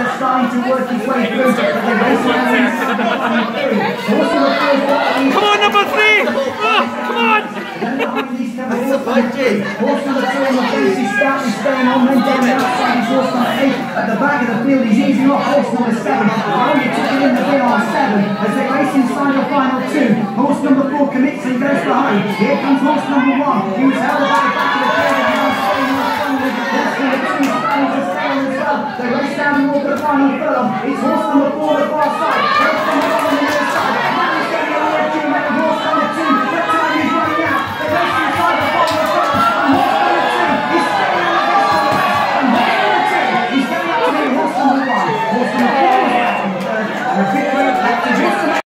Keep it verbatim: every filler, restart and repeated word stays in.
just starting to work his way through. But the race around the inside of the final three. Horse number four is what he... Come on, number three! Oh, come on! Horse number two on the fence is stoutly staying on, then down the outside is horse number eight. At the back of the field he's easing off horse number seven. Only took it in the bin on seven as they race inside the final two. Horse number four commits and goes behind. Here comes horse number one.